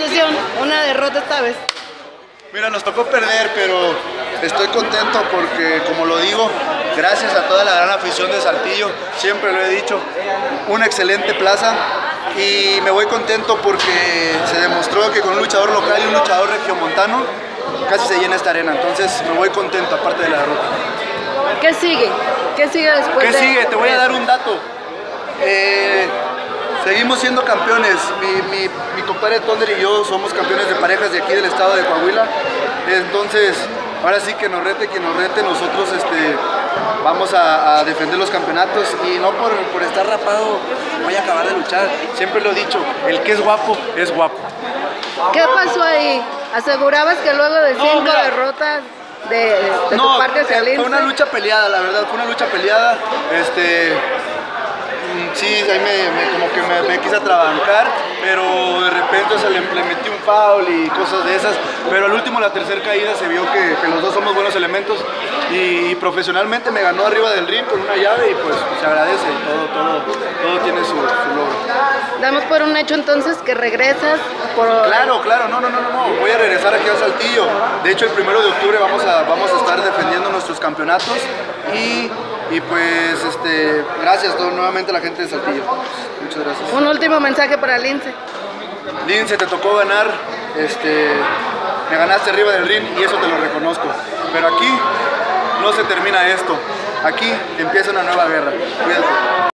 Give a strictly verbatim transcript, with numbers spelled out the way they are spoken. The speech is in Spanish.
sensación? Una derrota esta vez. Mira, nos tocó perder, pero estoy contento porque, como lo digo, gracias a toda la gran afición de Saltillo, siempre lo he dicho, una excelente plaza, y me voy contento porque se demostró que con un luchador local y un luchador regiomontano casi se llena esta arena, entonces me voy contento aparte de la derrota. ¿Qué sigue? ¿Qué sigue después? ¿Qué de... sigue? Te voy a dar un dato. Eh, seguimos siendo campeones. Mi, mi, mi compadre Thunder y yo somos campeones de parejas de aquí del estado de Coahuila. Entonces, ahora sí que nos rete quien nos rete, nosotros este, vamos a, a defender los campeonatos, y no por, por estar rapado voy a acabar de luchar. Siempre lo he dicho, el que es guapo, es guapo. ¿Qué pasó ahí? Asegurabas que luego de cinco no, mira, derrotas de, de no, tu parte hacia el fue Lince. una lucha peleada, la verdad, fue una lucha peleada. Este, sí, ahí me, me, como que me, me quise atrabancar, pero de repente se le, le metí un foul y cosas de esas, pero al último, la tercera caída, se vio que, que los dos somos buenos elementos, y, y profesionalmente me ganó arriba del ring con una llave, y pues se agradece, todo, todo, todo tiene su, su logro. Damos por un hecho entonces que regresas por... Claro, claro, no, no, no, no, voy a regresar aquí a Saltillo. De hecho, el primero de octubre vamos a, vamos a estar defendiendo nuestros campeonatos, y, y pues este, gracias todo, nuevamente a la gente de Saltillo. Muchas gracias. Un último mensaje para Lince. Lince, te tocó ganar, este, me ganaste arriba del ring y eso te lo reconozco. Pero aquí no se termina esto, aquí empieza una nueva guerra. Cuídate.